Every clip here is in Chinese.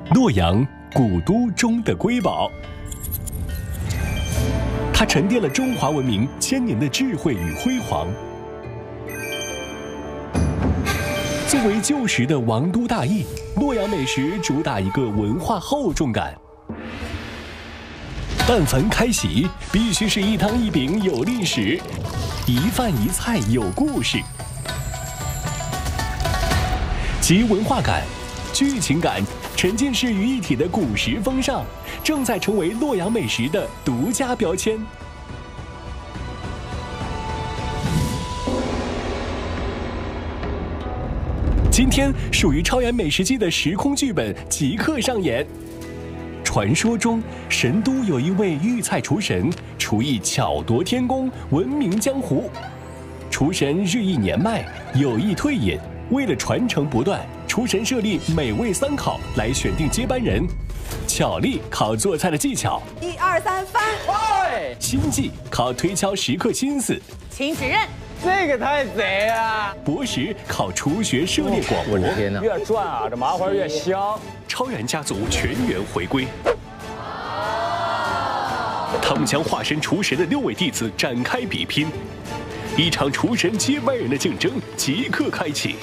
洛阳，古都中的瑰宝。它沉淀了中华文明千年的智慧与辉煌。作为旧时的王都大邑，洛阳美食主打一个文化厚重感。但凡开席，必须是一汤一饼有历史，一饭一菜有故事，集文化感、剧情感、沉浸式于一体的古时风尚，正在成为洛阳美食的独家标签。今天属于超燃美食季的时空剧本即刻上演。传说中，神都有一位御菜厨神，厨艺巧夺天工，闻名江湖。厨神日益年迈，有意退隐，为了传承不断，厨神设立美味3考来选定接班人。巧力考做菜的技巧 ，1、2、3，翻。 心计考推敲食客心思。 请指认。 这个太贼啊！ 博识考厨学涉猎广博。 我的天哪！越转啊，这麻花越香。 超燃家族全员回归，他们将化身厨神的6位弟子展开比拼，一场厨神接班人的竞争即刻开启。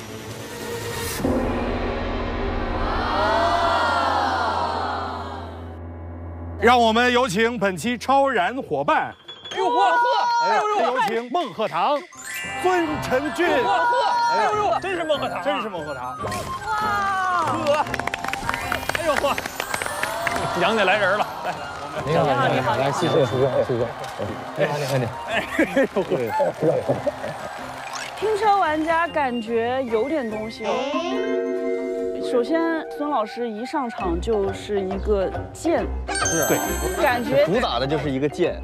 让我们有请本期超燃伙伴。 哎呦嚯！ 哎呦，有请孟鹤堂、孙晨俊。 哎呦，真是孟鹤堂， 真是孟鹤堂。 哇！呵！哎呦嚯！杨姐来人了，来。 你好，你好，来，谢谢厨哥，厨哥。你好，你好，你好。 哎呦， 拼车玩家感觉有点东西哦。首先，孙老师一上场就是一个剑， 对， 感觉主打的就是一个剑。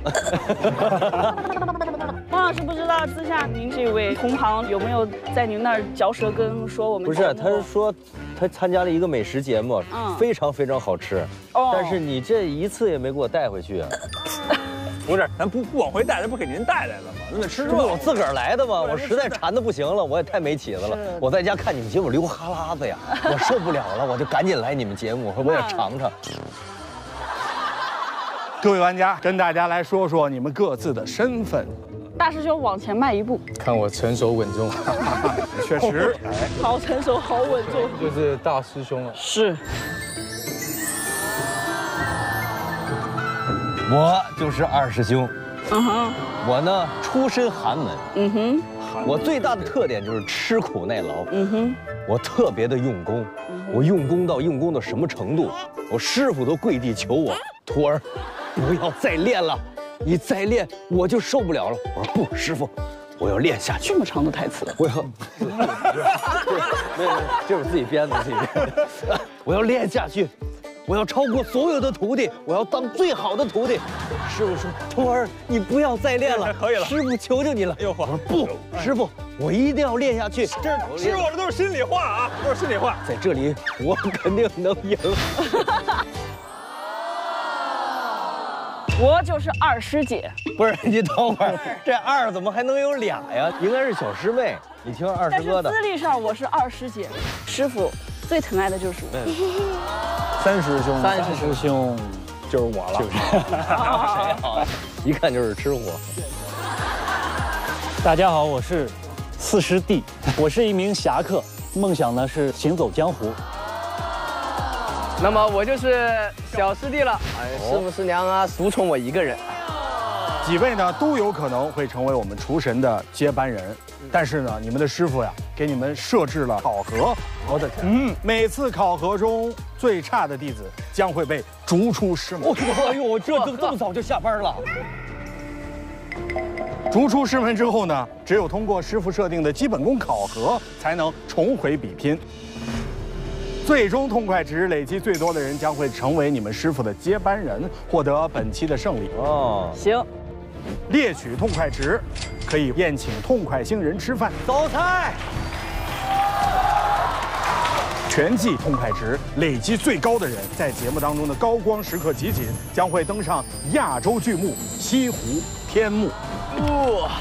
汪老师不知道私下您这位同行有没有在您那儿嚼舌根说我们？ 不是，他是说他参加了一个美食节目，非常非常好吃。哦，但是你这一次也没给我带回去啊。 不是，咱不往回带，咱不给您带来了吗？那得吃肉。 我自个儿来的吗？我实在馋得不行了，我也太没起子了。我在家看你们节目流哈喇子呀，我受不了了，我就赶紧来你们节目，我也尝尝。 各位玩家，跟大家来说说你们各自的身份。 大师兄往前迈一步， 看我成熟稳重。 确实， 好成熟，好稳重。 就是大师兄了。 是。 我就是二师兄。 嗯哼。 我呢，出身寒门。 嗯哼。 我最大的特点就是吃苦耐劳。 嗯哼。 我特别的用功。我用功到什么程度？我师傅都跪地求我，徒儿，不要再练了，你再练我就受不了了。我说不，师傅，我要练下去。 这么长的台词， 我要，没有，这是自己编的，我要练下去。我要超过所有的徒弟，我要当最好的徒弟。师傅说：“徒儿，你不要再练了， 可以了。 师傅求求你了。”我说：“不，师傅，我一定要练下去。” 这师傅，这都是心里话啊，都是心里话。 在这里，我肯定能赢。 我就是二师姐。 不是，你等会儿，这二怎么还能有俩呀？应该是小师妹。你听二师哥的。 但是资历上我是二师姐，师傅最疼爱的就是我。 三师兄， 三师兄就是我了。 谁好？一看就是吃货。 大家好，我是四师弟，我是一名侠客，梦想呢是行走江湖。 那么我就是小师弟了，师傅师娘啊，独宠我一个人。 几位呢都有可能会成为我们厨神的接班人，但是呢，你们的师傅呀，给你们设置了考核。 我的天！ 每次考核中最差的弟子将会被逐出师门。 哎呦，这么早就下班了。 逐出师门之后呢，只有通过师傅设定的基本功考核，才能重回比拼。最终痛快值累积最多的人将会成为你们师傅的接班人，获得本期的胜利。 哦， 行。 猎取痛快值，可以宴请痛快星人吃饭。 走菜。 全季痛快值累积最高的人，在节目当中的高光时刻集锦，将会登上亚洲剧目西湖天幕。 哇！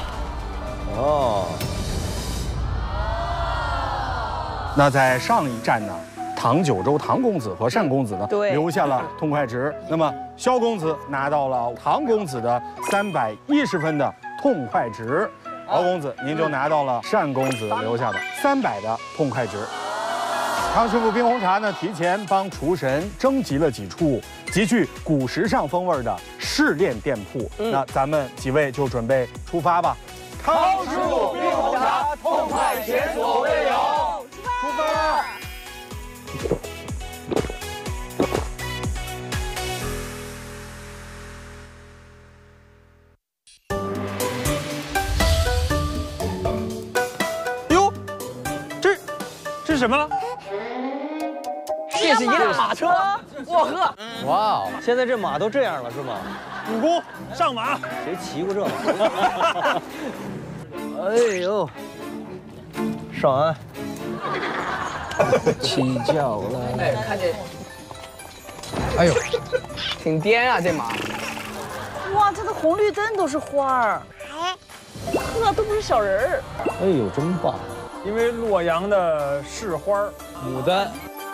哦。 那在上一站呢， 唐九洲唐公子和单公子呢， 对留下了痛快值。那么萧公子拿到了唐公子的310分的痛快值，敖公子您就拿到了单公子留下的300的痛快值。汤师傅冰红茶呢，提前帮厨神征集了几处极具古时尚风味的试炼店铺。那咱们几位就准备出发吧。汤师傅冰红茶，痛快前所未有，出发！ 哟，这是什么？ 这是一辆马车，我呵！ 哇哦，现在这马都这样了是吗？ 主公上马， 谁骑过这马？哎呦，上岸，起脚了。 哎，看见， 哎呦， 挺颠啊这马。 哇，这个红绿灯都是花儿，呵，都不是小人儿。 哎呦，真棒！ 因为洛阳的市花牡丹。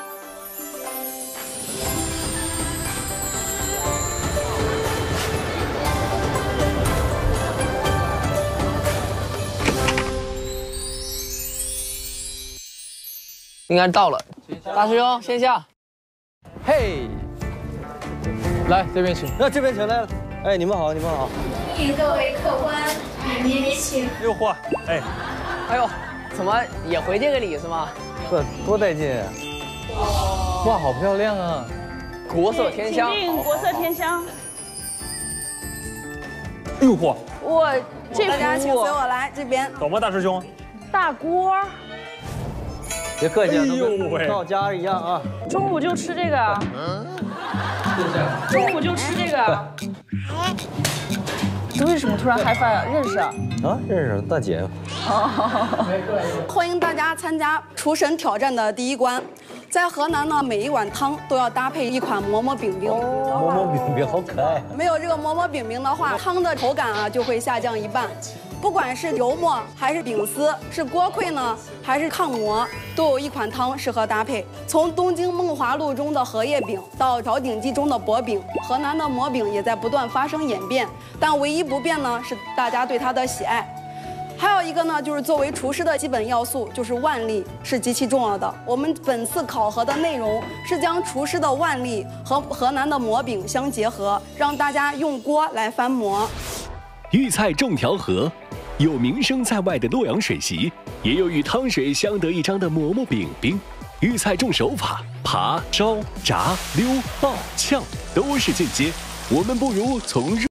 应该到了，大师兄先下。 嘿， 来这边请。 那这边请来了。哎，你们好，你们好。 欢迎各位客官，里面请。 哎呦嚯，哎， 哎呦，怎么也回这个礼是吗？ 呵，多带劲啊！ 哇，好漂亮啊！ 国色天香， 请进国色天香。 哎呦嚯， 哇，这大家请服务随我来这边。 走吗，大师兄？ 大锅， 别客气啊，都哎呦喂跟到家一样啊。 中午就吃这个啊。中午就吃这个啊。你为什么突然嗨翻啊？认识啊？ 啊，认识大姐。 欢迎大家参加厨神挑战的第一关。在河南呢，每一碗汤都要搭配一款馍馍饼饼。 馍馍饼饼好可爱。 没有这个馍馍饼饼的话，汤的口感啊就会下降一半。不管是油馍还是饼丝，是锅盔呢还是炕馍，都有一款汤适合搭配。从东京梦华录中的荷叶饼到桥鼎记中的薄饼，河南的馍饼也在不断发生演变，但唯一不变呢是大家对它的喜爱。还有一个呢，就是作为厨师的基本要素，就是腕力是极其重要的。我们本次考核的内容是将厨师的腕力和河南的馍饼相结合，让大家用锅来翻馍。 豫菜重调和，有名声在外的洛阳水席，也有与汤水相得益彰的馍馍饼饼。豫菜重手法，扒、烧、炸、溜、爆、炝都是进阶。我们不如从